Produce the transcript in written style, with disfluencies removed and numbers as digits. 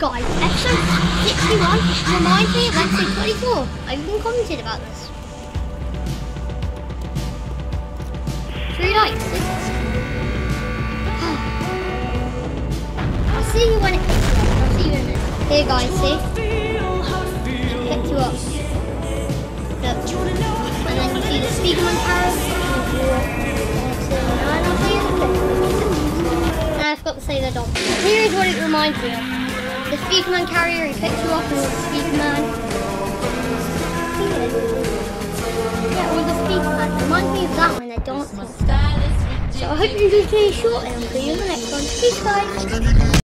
Guys, episode 61 reminds me of episode 24. I've even commented about this. 3 likes. I'll see you when it picks you up. I'll see you in a minute. Here guys, see? Pick you up. Look. And then you see the Speakerman arrow. And I'll see you in a minute. And I forgot to say the dog. Here is what it reminds me of. The Speakerman carrier, he picks you up and the Speakerman. Yeah, or the Speakerman. It reminds me of that when they're dancing and stuff. So I hope you enjoyed today's short and I'll see you in the next one. Peace guys!